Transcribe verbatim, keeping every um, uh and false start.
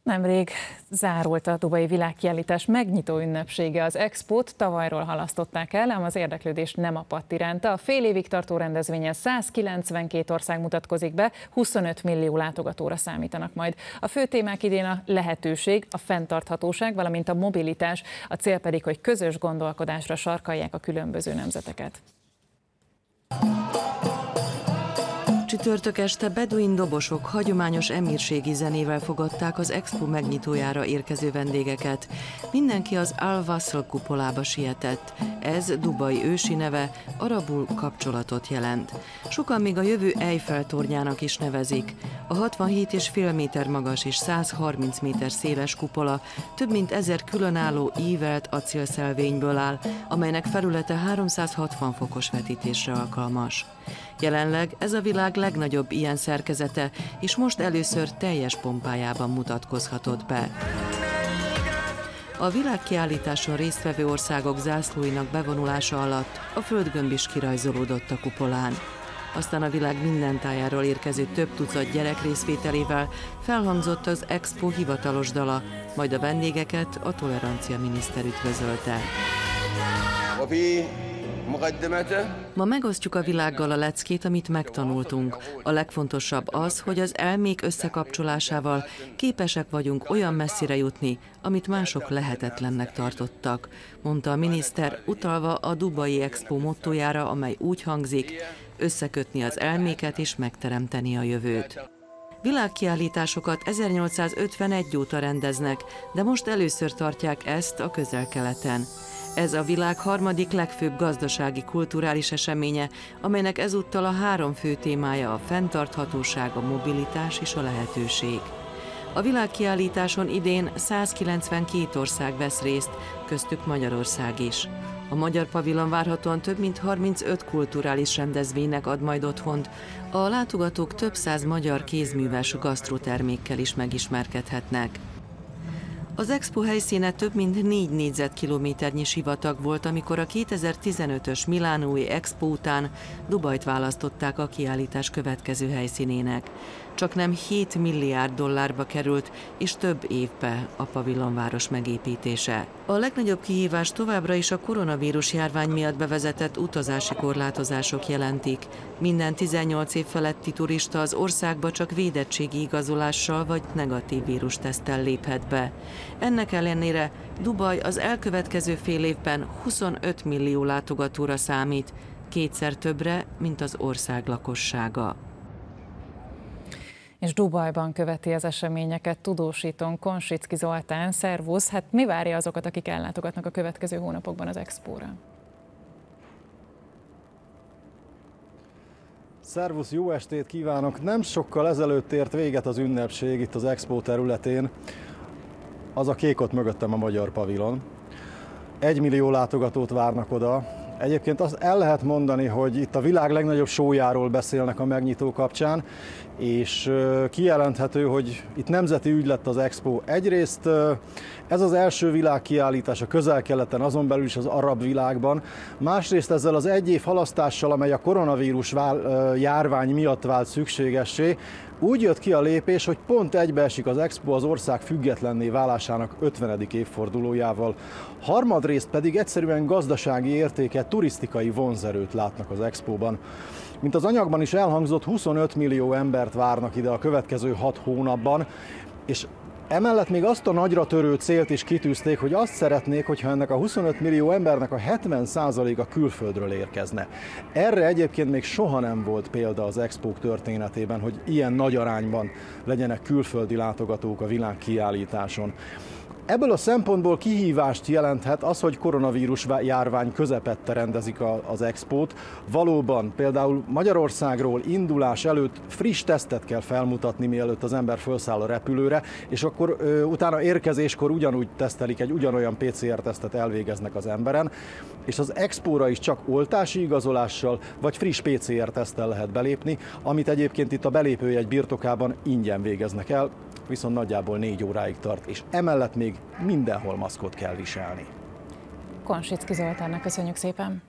Nemrég zárult a dubai világkiállítás megnyitó ünnepsége. Az expót tavalyról halasztották el, ám az érdeklődés nem apadt iránta. A fél évig tartó rendezvényen száz kilencvenkét ország mutatkozik be, huszonöt millió látogatóra számítanak majd. A fő témák idén a lehetőség, a fenntarthatóság, valamint a mobilitás, a cél pedig, hogy közös gondolkodásra sarkalják a különböző nemzeteket. Csütörtök este beduin dobosok hagyományos emírségi zenével fogadták az expo megnyitójára érkező vendégeket. Mindenki az Al Wasl kupolába sietett. Ez Dubai ősi neve, arabul kapcsolatot jelent. Sokan még a jövő Eiffel tornyának is nevezik. A hatvanhét egész öt méter magas és száz harminc méter széles kupola több mint ezer különálló ívelt acélszelvényből áll, amelynek felülete háromszázhatvan fokos vetítésre alkalmas. Jelenleg ez a világ legnagyobb ilyen szerkezete, és most először teljes pompájában mutatkozhatott be. A világkiállításon résztvevő országok zászlóinak bevonulása alatt a földgömb is kirajzolódott a kupolán. Aztán a világ minden tájáról érkező több tucat gyerek részvételével felhangzott az expo hivatalos dala, majd a vendégeket a tolerancia miniszter üdvözölte. Ma megosztjuk a világgal a leckét, amit megtanultunk. A legfontosabb az, hogy az elmék összekapcsolásával képesek vagyunk olyan messzire jutni, amit mások lehetetlennek tartottak, mondta a miniszter, utalva a Dubai Expo mottójára, amely úgy hangzik: összekötni az elméket és megteremteni a jövőt. Világkiállításokat ezernyolcszázötvenegy óta rendeznek, de most először tartják ezt a Közel-Keleten. Ez a világ harmadik legfőbb gazdasági, kulturális eseménye, amelynek ezúttal a három fő témája a fenntarthatóság, a mobilitás és a lehetőség. A világkiállításon idén száz kilencvenkét ország vesz részt, köztük Magyarország is. A magyar pavilon várhatóan több mint harmincöt kulturális rendezvénynek ad majd otthont. A látogatók több száz magyar kézműves gasztrotermékkel is megismerkedhetnek. Az expo helyszíne több mint négy négyzetkilométernyi sivatag volt, amikor a kétezer-tizenötös milánói expo után Dubajt választották a kiállítás következő helyszínének. Csaknem hét milliárd dollárba került, és több évbe a pavilonváros megépítése. A legnagyobb kihívás továbbra is a koronavírus járvány miatt bevezetett utazási korlátozások jelentik. Minden tizennyolc év feletti turista az országba csak védettségi igazolással vagy negatív vírusteszttel léphet be. Ennek ellenére Dubaj az elkövetkező fél évben huszonöt millió látogatóra számít, kétszer többre, mint az ország lakossága. És Dubajban követi az eseményeket tudósítón Konsicki Zoltán. Szervusz! Hát mi várja azokat, akik ellátogatnak a következő hónapokban az expóra? Szervusz, jó estét kívánok! Nem sokkal ezelőtt ért véget az ünnepség itt az expo területén. Az a kék ott mögöttem a magyar pavilon. Egy millió látogatót várnak oda. Egyébként azt el lehet mondani, hogy itt a világ legnagyobb showjáról beszélnek a megnyitó kapcsán, és kijelenthető, hogy itt nemzeti ügy lett az expo. Egyrészt ez az első világkiállítás a Közel-Keleten, azon belül is az arab világban. Másrészt ezzel az egy év halasztással, amely a koronavírus járvány miatt vált szükségessé, úgy jött ki a lépés, hogy pont egybeesik az expo az ország függetlenné válásának ötvenedik évfordulójával. Harmadrészt pedig egyszerűen gazdasági értéket, turisztikai vonzerőt látnak az expóban. Mint az anyagban is elhangzott, huszonöt millió embert várnak ide a következő hat hónapban, és emellett még azt a nagyra törő célt is kitűzték, hogy azt szeretnék, hogyha ennek a huszonöt millió embernek a hetven százaléka külföldről érkezne. Erre egyébként még soha nem volt példa az expók történetében, hogy ilyen nagy arányban legyenek külföldi látogatók a világkiállításon. Ebből a szempontból kihívást jelenthet az, hogy koronavírus járvány közepette rendezik az expót. Valóban például Magyarországról indulás előtt friss tesztet kell felmutatni, mielőtt az ember felszáll a repülőre, és akkor ö, utána érkezéskor ugyanúgy tesztelik, egy ugyanolyan pé cé er tesztet elvégeznek az emberen, és az expóra is csak oltási igazolással vagy friss pé cé er teszttel lehet belépni, amit egyébként itt a belépőjegy birtokában ingyen végeznek el, viszont nagyjából négy óráig tart, és emellett még mindenhol maszkot kell viselni. Konsicki Zoltánnak köszönjük szépen!